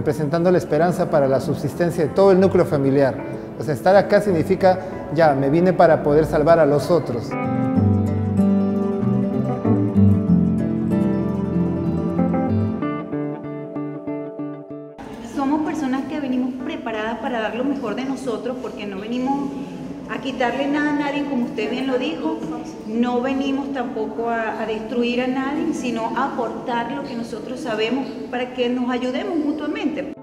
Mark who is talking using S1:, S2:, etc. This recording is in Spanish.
S1: representando la esperanza para la subsistencia de todo el núcleo familiar. O sea, estar acá significa, ya, me vine para poder salvar a los otros.
S2: Somos personas que venimos preparadas para dar lo mejor de nosotros, porque no venimos a quitarle nada a nadie, como usted bien lo dijo, no venimos tampoco a destruir a nadie, sino a aportar lo que nosotros sabemos para que nos ayudemos mutuamente.